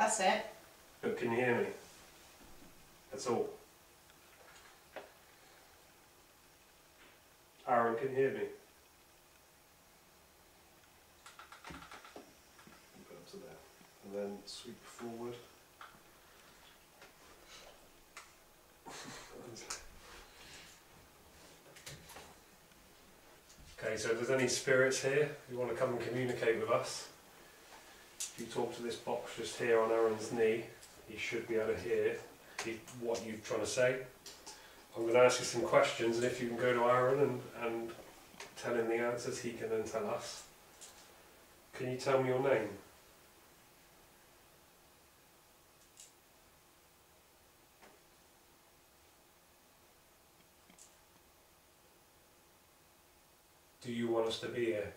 That's it. But can you hear me? That's all. Aaron, can you hear me? Go up to there. And then sweep forward. Okay, so if there's any spirits here who want to come and communicate with us, if you talk to this box just here on Aaron's knee, he should be able to hear what you're trying to say. I'm going to ask you some questions, and if you can go to Aaron and tell him the answers, he can then tell us. Can you tell me your name? Do you want us to be here?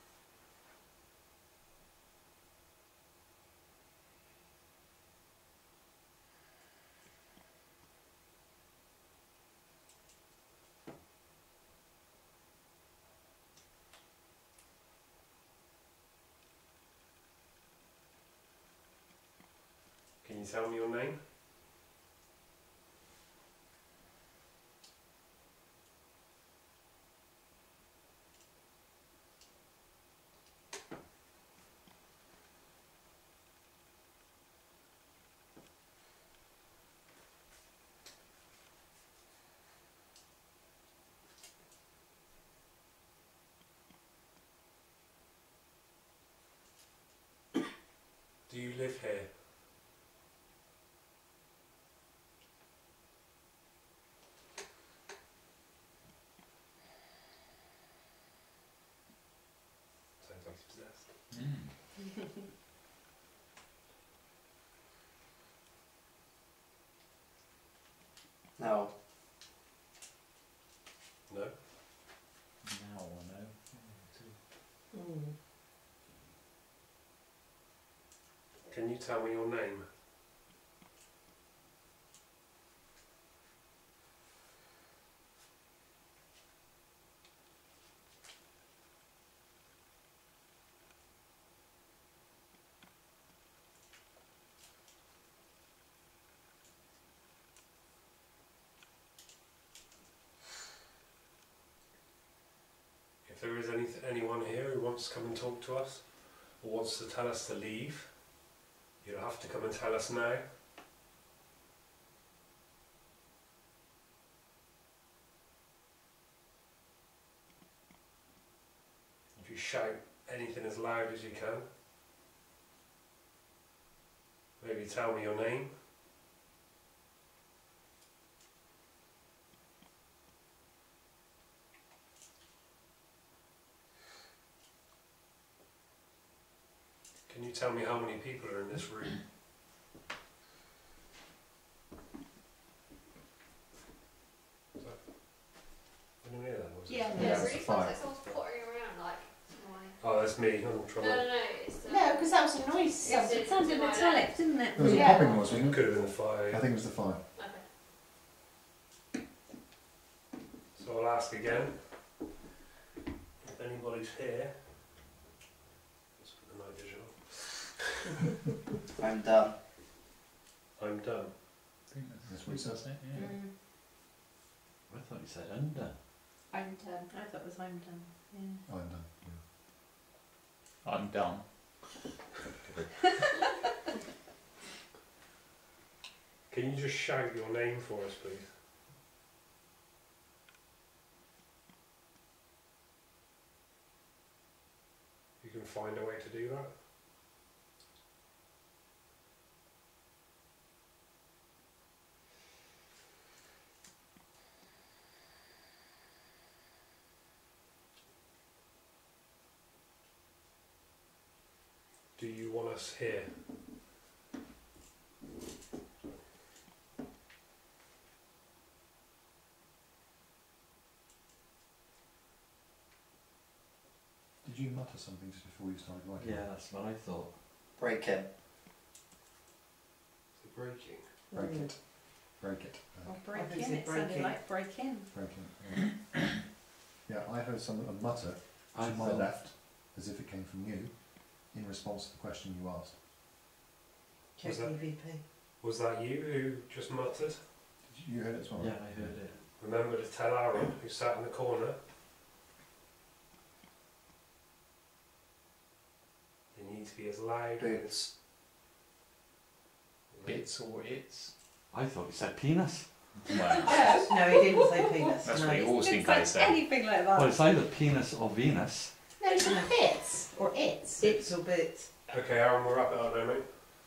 Can you tell me your name? Do you live here? Sounds like he's possessed. No. No? Now or no? Can you tell me your name? If there is anyone here who wants to come and talk to us, or wants to tell us to leave, you'll have to come and tell us now. If you shout anything as loud as you can, maybe tell me your name. Can you tell me how many people are in this room? Anyone hear that? Was it? Yeah, Yeah, yes. it really sounds Fire. like someone's pottering around, like, why? Oh, that's me. I'm trying No, to. it's No, because that was a noise. It's It sounded my metallic, didn't it? There was Yeah. a popping noise, wasn't It it? could have been the fire. I think it was the fire. Okay. So I'll ask again. If anybody's here. Let's put the night vision on. I'm done. I'm done. I think that's what he says. Yeah. I thought you said under. I'm done. I thought it was I'm done. Yeah. I'm done. I'm done. Can you just shout your name for us, please? You can find a way to do that. Do you want us here? Did you mutter something just before you started writing? Yeah, that's what I thought. Break in. Is it breaking? Break it. Break it. Or break in. Obviously It sounded breaking. like break in. Break it. Yeah, I heard a mutter I to my thought- left, as if it came from you, in response to the question you asked. Check Was that- EVP. Was that you who just muttered? Did you hear it as well? Yeah, I heard it. Remember to tell Aaron, who sat in the corner, you need to be as loud Bits. Bits or it's. I thought you said penis. No. No, he didn't say penis. That's no. what you always think Didn't I say say. anything like that. Well, it's either penis or Venus. No, it's a bits or it's. Bits or bits. Okay, Aaron, we'll wrap it up now, mate.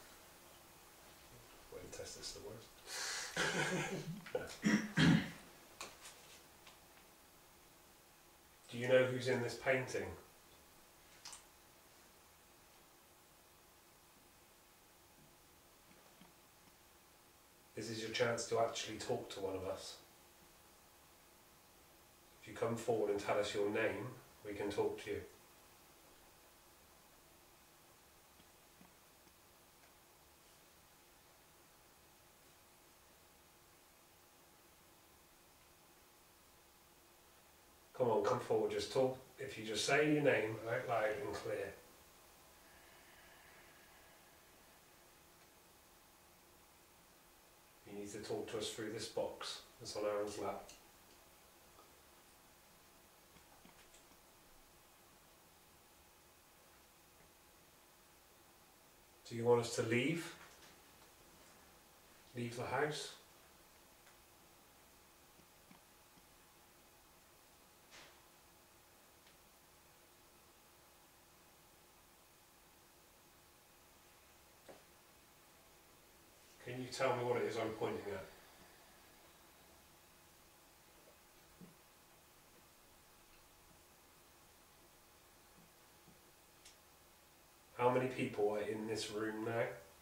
Wait, test this the worst. Do you know who's in this painting? This is your chance to actually talk to one of us. If you come forward and tell us your name, we can talk to you. Come on, come forward, just talk. If you just say your name out loud and clear. You need to talk to us through this box that's on Aaron's lap. Do you want us to leave? Leave the house? Can you tell me what it is I'm pointing at? How many people are in this room now?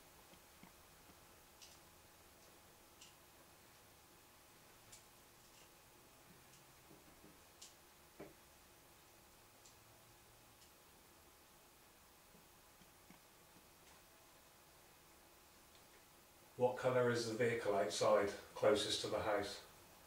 What colour is the vehicle outside, closest to the house?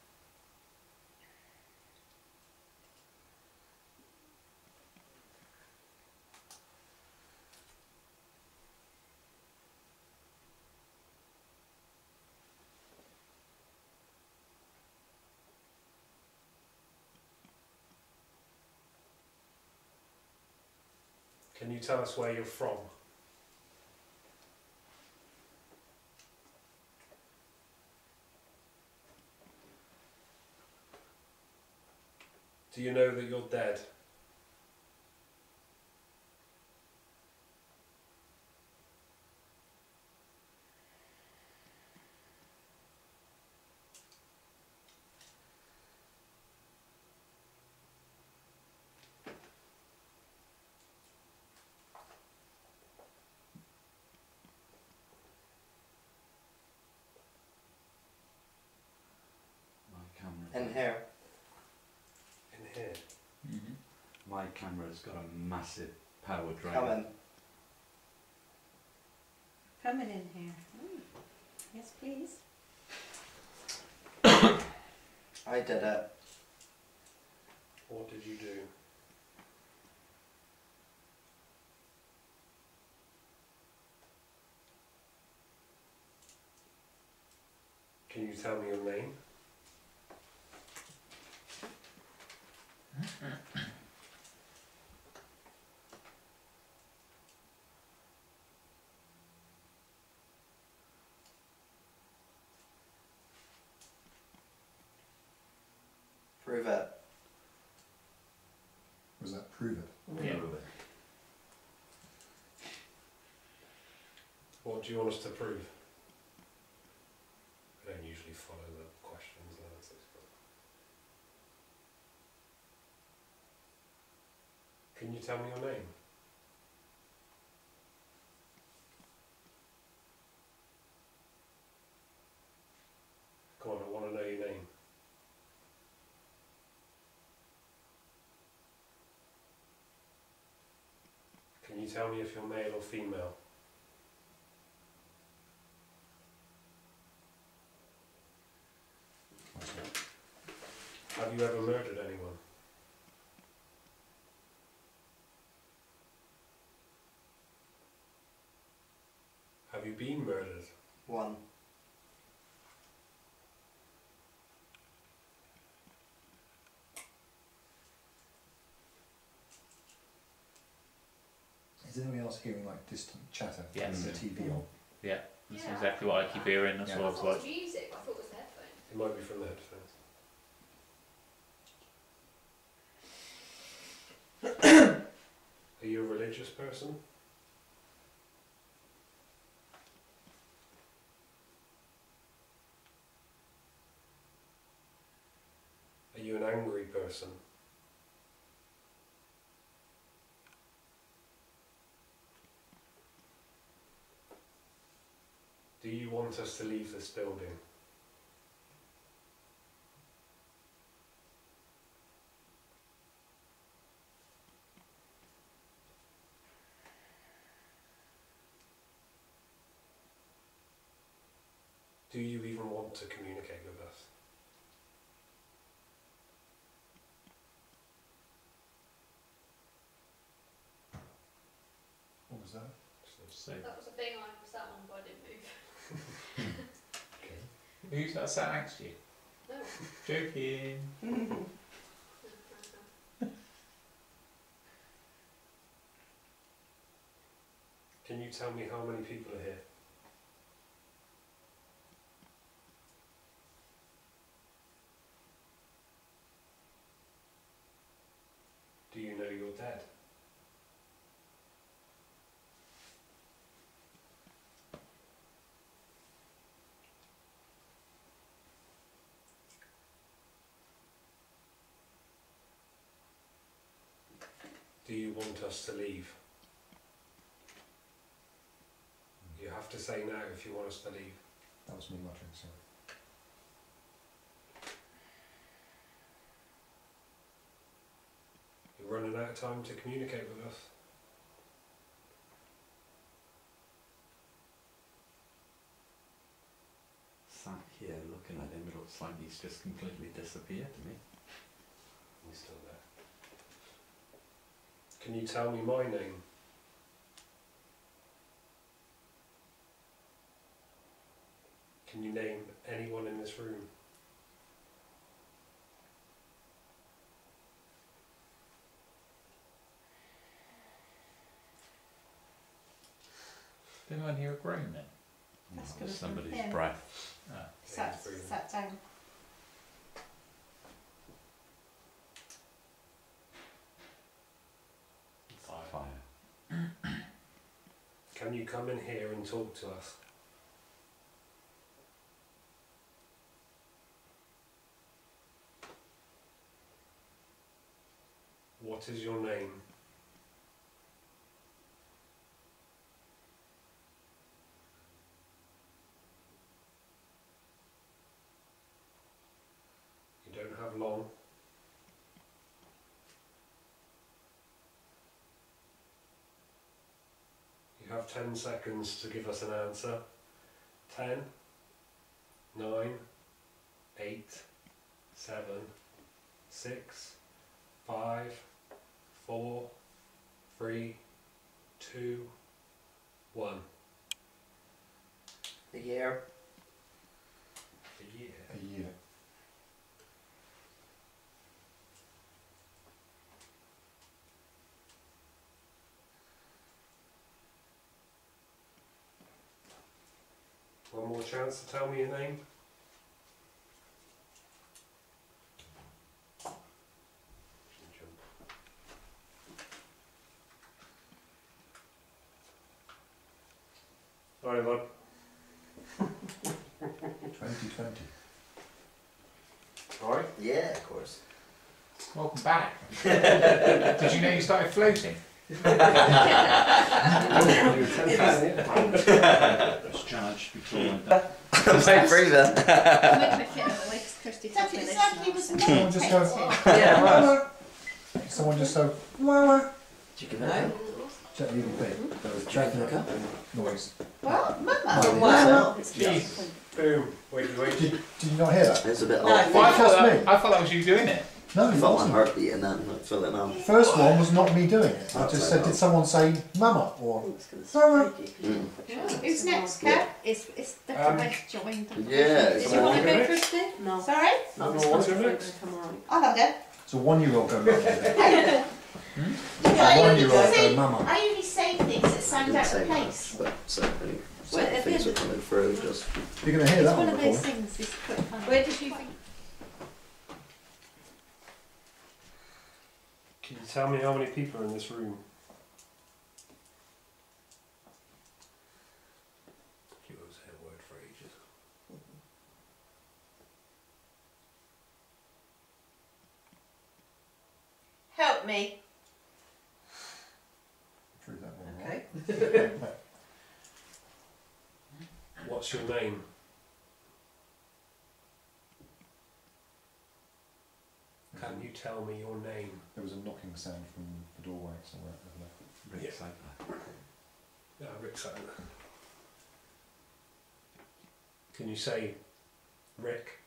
Can you tell us where you're from? Do you know that you're dead? My camera. In here. In here. My camera's got a massive power drain. Coming. Coming in here. Yes, please. I did it. What did you do? Can you tell me your name? Prove it. Was that prove it? Yeah. What do you want us to prove? I don't usually follow the questions and answers. But can you tell me your name? Come on, I want to know your name. Can you tell me if you're male or female? Have you ever murdered anyone? Have you been murdered? 1. Is anyone else hearing like distant chatter? Yes. The TV on. Yeah, that's Yeah. exactly what I keep hearing. That's Yeah. I what I thought was it was like. music. I thought it was the headphones. It might be from the headphones. Are you a religious person? Are you an angry person? Do you want us to leave this building? Do you even want to communicate with us? What was that? So, That was a thing I sat on, but I didn't move. who's that sat next to you? No. Joking. Can you tell me how many people are here? Do you know you're dead? Do you want us to leave? You have to say now if you want us to leave. That was me muttering, sorry. You're running out of time to communicate with us. Sat here looking at him, it looks like he's just completely disappeared to me. He's still there. Can you tell me my name? Can you name anyone in this room? Did anyone hear a groan then? That's That good was of them. somebody's Yeah. breath. Ah. Sat down. Fire. Can you come in here and talk to us? What is your name? You don't have long. You have 10 seconds to give us an answer. 10, 9, 8, 7, 6, 5, 4, 3, 2, 1. The year. The year. A year. One more chance to tell me your name. Alright, bud. 2020. Alright? Yeah, of course. Welcome back. Did you know you started floating? Just charged before I went down. Might prove it. Make me fit in the legs, Kirsty. That's told me this exactly now, what so- Someone just go. Yeah, right. Someone just go. Wah. Did you give it No. Check the bit. There was Drinking a cup? noise. What? Mama? Oh, Wow. Jeez. Boom. Wait. Did you not hear that? It was a bit No. off. Well, Trust me. I thought that was you doing it. No, I it felt my wasn't. heart beating then, like filling up. First one was not me doing it. I just said, did someone say mama or Mm. Who's next, Kat? It's the correct joint. Yeah, Did you want to go okay. first, Steve? No. Sorry? No, what's your next? I'll have that. so 1-year-old go mama. I usually 1-year-old go say- mama. I usually say things that sound out Didn't of say place. much, but certainly Well, certain it things is. were coming through. Just You're going to hear It's that one on of the those call. things that's quite fun. Where did you think? Can you tell me how many people are in this room? You won't say a word for ages. Help me. Prove that one, Okay. right? What's your name? Can you tell me your name? There was a knocking sound from the doorway somewhere over there. Rick Yeah. Sadler. Yeah, Rick Sadler. Can you say Rick?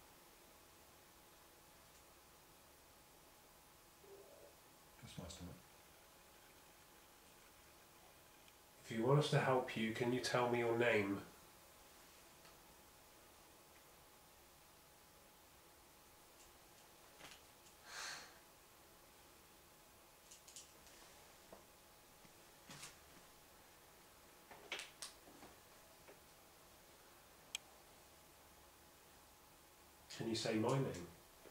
Just my stomach. If you want us to help you, can you tell me your name? Can you say my name?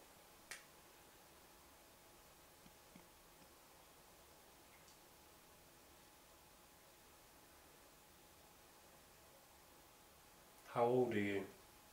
How old are you?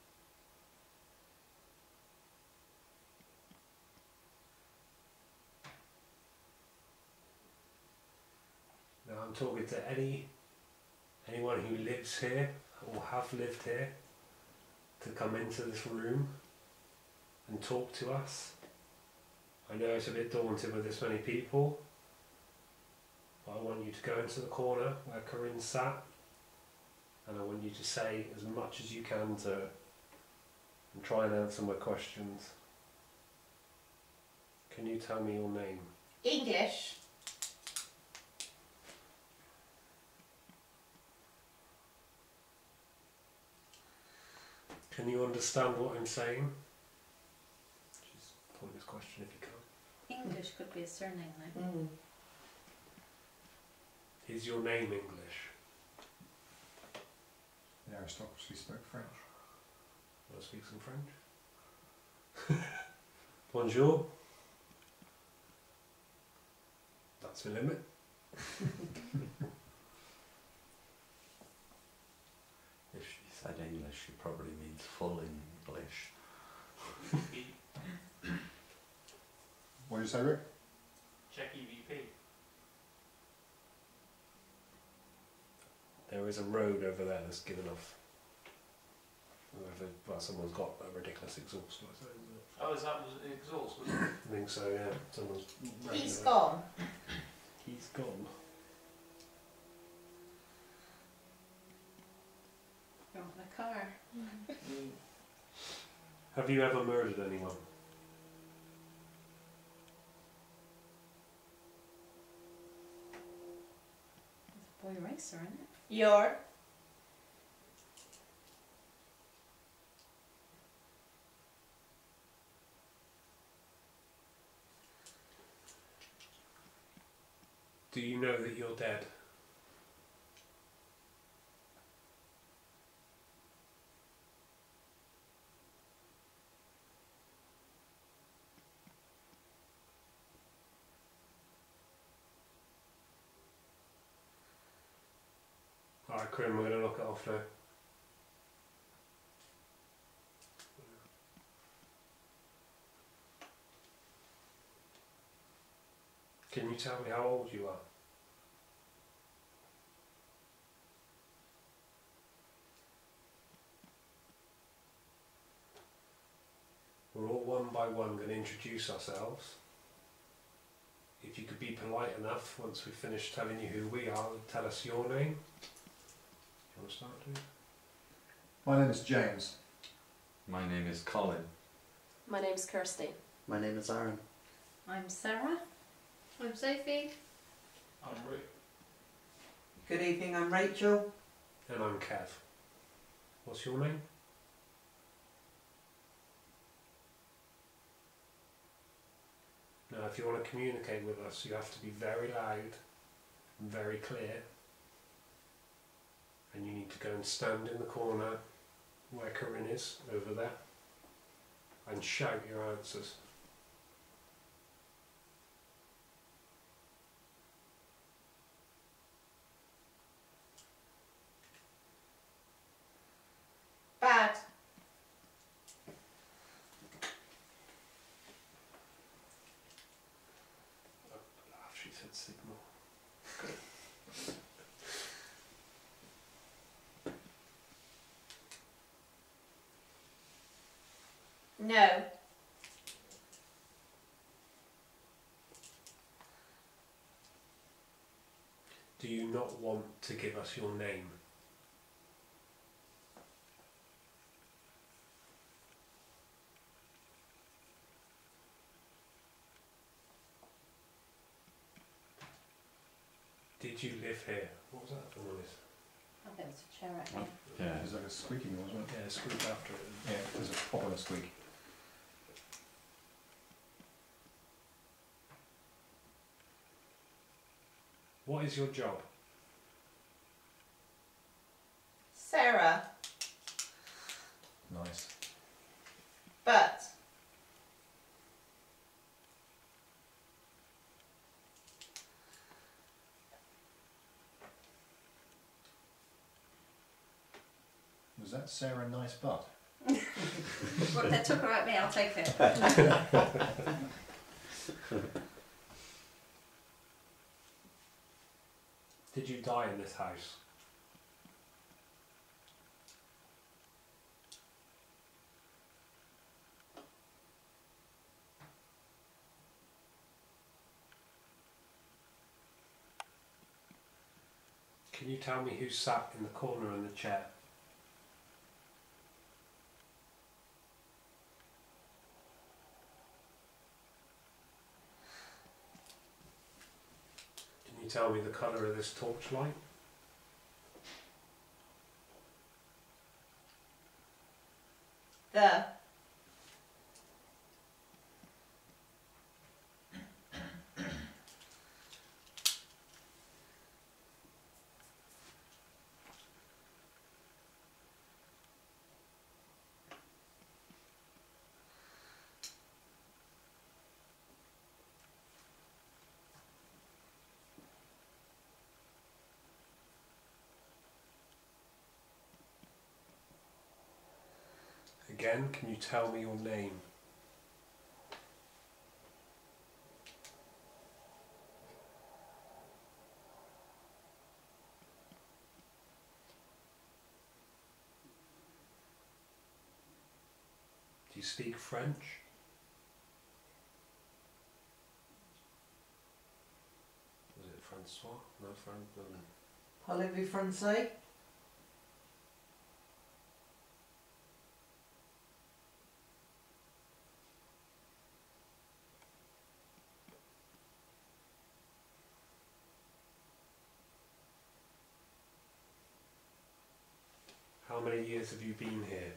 Now I'm talking to anyone who lives here or have lived here to come into this room and talk to us. I know it's a bit daunting with this many people, but I want you to go into the corner where Corinne sat, and I want you to say as much as you can to her and try and answer my questions. Can you tell me your name? English. Can you understand what I'm saying? Just pointless question if you can't. English could be a surname, like. Mm. Is your name English? The aristocracy spoke French. Want to speak some French? Bonjour. That's the limit. If she said English, she probably means full English. What did you say, Rick? Check EVP. There is a road over there that's given off. Whoever, well, someone's got a ridiculous exhaust. I suppose, isn't it? Oh, is that was the exhaust? Was it? I think so, yeah. Someone's. He's gone. He's gone. You're on a car. Have you ever murdered anyone? Boy racer, isn't it? You're. Do you know that you're dead? Alright, Corinne, we're going to look it off now. Can you tell me how old you are? We're all one by one going to introduce ourselves. If you could be polite enough, once we've finished telling you who we are, tell us your name. You want to start, dude? My name is James. My name is Colin. My name's Kirsty. my name is Aaron. I'm Sarah. I'm Sophie. I'm Rick. Good evening, I'm Rachel. And I'm Kev. What's your name? Now, if you want to communicate with us, you have to be very loud and very clear. And you need to go and stand in the corner where Corinne is, over there, and shout your answers. Bad. She said signal. No. Do you not want to give us your name? Did you live here? What was that for noise? Oh, there was a chair right here. Yeah. It was like a squeaking noise, wasn't it? Yeah, squeak after it. Yeah, there's a proper squeak. What is your job? Sarah. Nice. But. Was that Sarah Nice Butt? Well, they took her at me, I'll take it. Did you die in this house? Can you tell me who sat in the corner in the chair? Can you tell me the colour of this torchlight? The. Again, can you tell me your name? Do you speak French? Was it Francois? No, no. Parlez-vous français? How many years have you been here?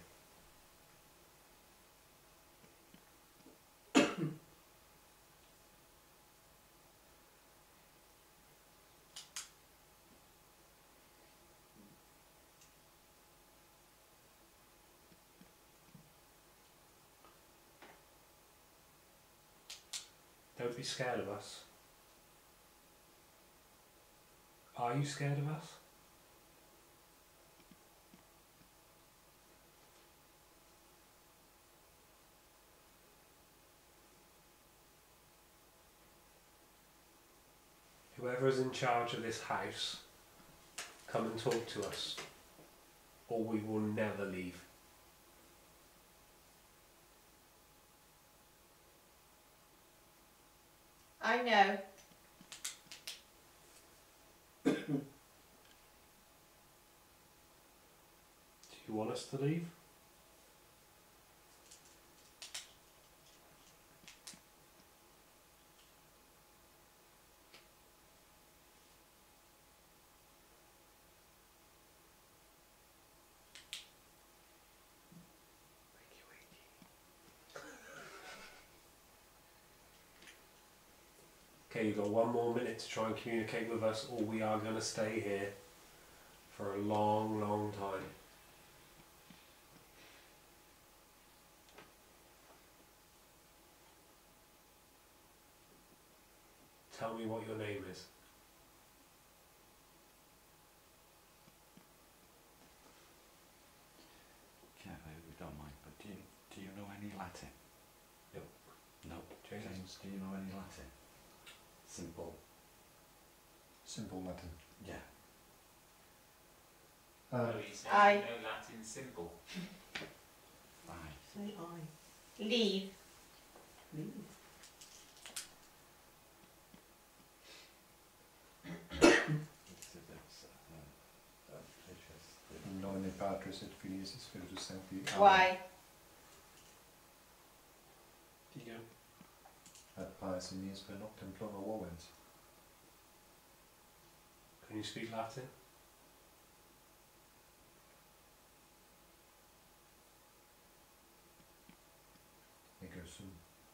Don't be scared of us. Are you scared of us? Whoever is in charge of this house, come and talk to us, or we will never leave. I know. Do you want us to leave? Okay, you've got 1 more minute to try and communicate with us, or we are going to stay here for a long, long time. Tell me what your name is. Yeah, we don't mind, but do you know any Latin? No. No. James, do you know any Latin? Simple. Simple Latin. Yeah. I. No Latin simple. Aye. Say I. Leave. Leave. Nomine Patris et Filius et Spiritus Sancti. Amen. Why? You go. Ad pies in nies per noctem pluma volens. Can you speak Latin? Ego sum.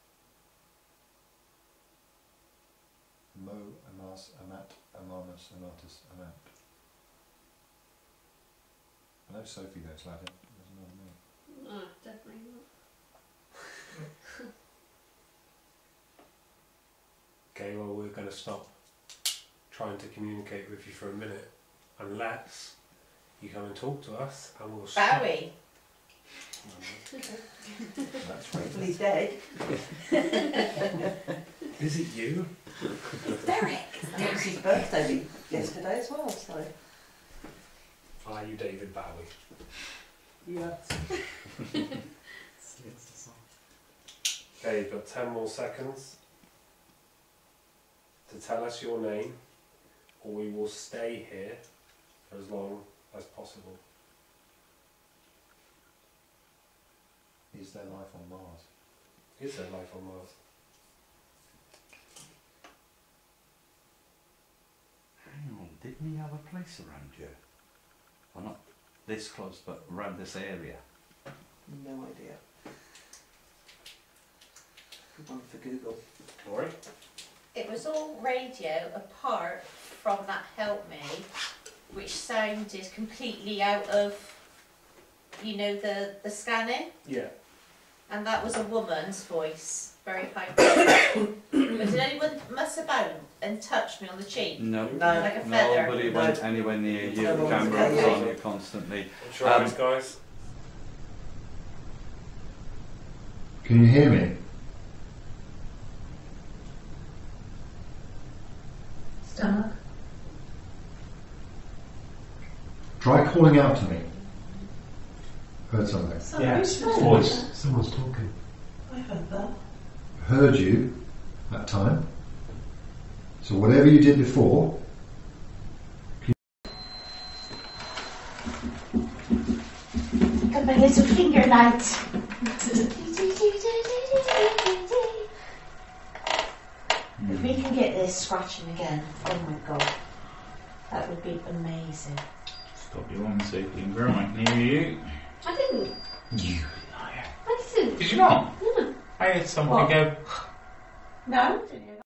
Mo amas amat amamus amatus amant. I know Sophie knows Latin. There's another me. No, definitely not. Okay, well, we're going to stop trying to communicate with you for a minute, unless you come and talk to us, and we'll stop. Bowie. That's right. Well, he's dead. Is it you? Derek. It was his birthday yesterday as well, so. Are you David Bowie? Yes. Okay, you've got 10 more seconds to tell us your name, or we will stay here for as long as possible. Is there life on Mars? Is there life on Mars? Hang on, didn't he have a place around here? Well, not this close, but around this area. No idea. Good one for Google. Alright. It was all radio apart from that help me, which sounded completely out of, you know, the scanning. Yeah. And that was a woman's voice, very high pitched. But did anyone mess about and touch me on the cheek? No. No. Like a feather? Nobody No. went anywhere near you. No The one camera was was there, on yeah. you constantly. Insurance, guys. Can you hear me? Stomach. Try calling out to me. Heard something. Yeah. Voice. Someone's talking. I heard that. Heard you that time. So whatever you did before, Got my little finger light. If we can get this scratching again, oh my god, that would be amazing. Stop your own safety and grow. I can hear you. I didn't. You liar. I didn't. Did you not? No. I heard somebody go. No, didn't you?